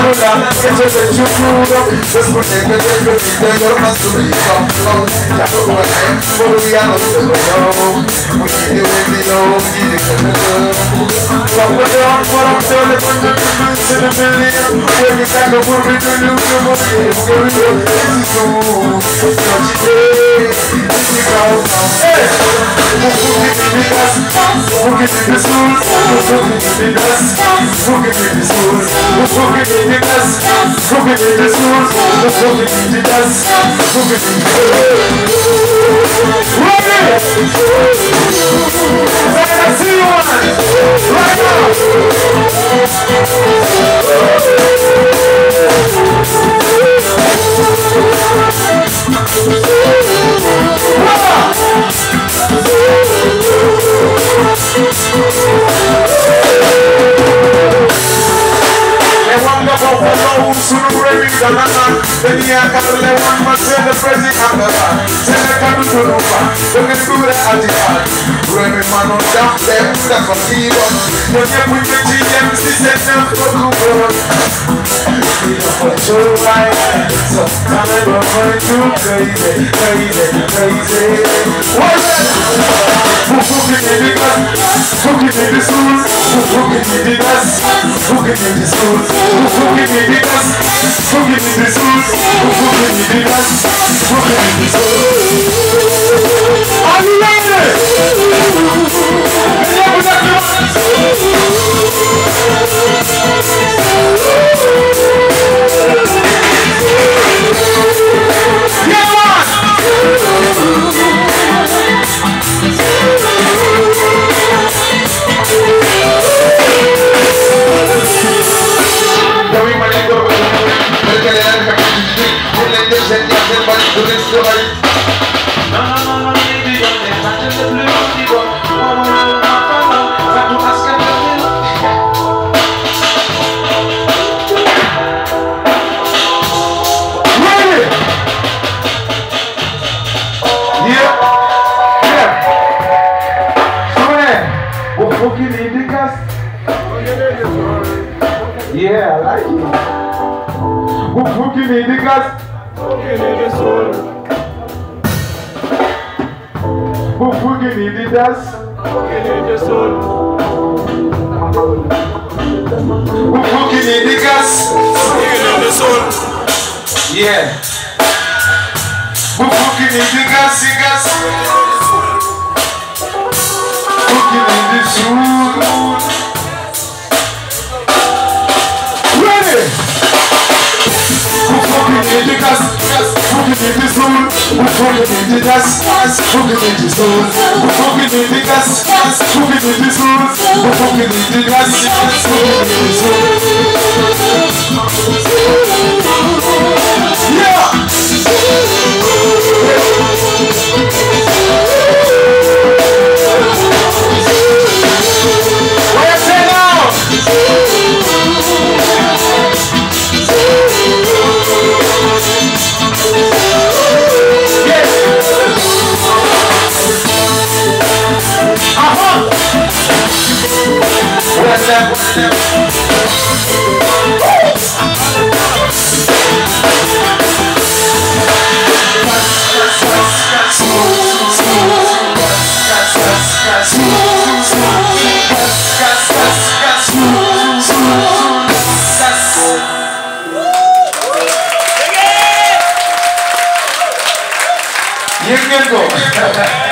chula, que se te chulo. Después de que te permite yo más tu vida, ya no duele, volvíamos to the low. We need it with the low, need it with the low. What we're doing, what I'm doing, it's going to be to the million. When you back up, we'll be doing new, new, new, new. This is cool, don't you dare, this is all now. Hey, who can be the soul? Who can be the dust? Who can be the soul? Who can be the dust? Who can be the soul? Who can be the dust? Who can be the soul? Ready? Let us see one right now. Tenía que darle un más de frente a la se le cayó su ropa, lo que tuve a tirar. Ruebe mano down there, está contigo. No te fui que chillen si se te fue tu color. Y no fue yo right, so I'm going to crazy, crazy, crazy. Who can be the best? Who can be the soul? Who can be the best? Who can be the soul? Who can be the best? Who can be the soul? Who can be the best? Who can be the soul? Are you ready? Yeah, I like it. Who can be the gas? Who can be the soul? Who can be the dust? Who can be the soul? Who can be the gas? Who can be the soul? Yeah. Who can be the gas? Who can be the soul? Who can be the soul? Who can be the dust? Who can be the soul? Who can be the dust? Who can be the soul? Who can be the dust? Who can be the soul? Yeah! What you say now? You can go.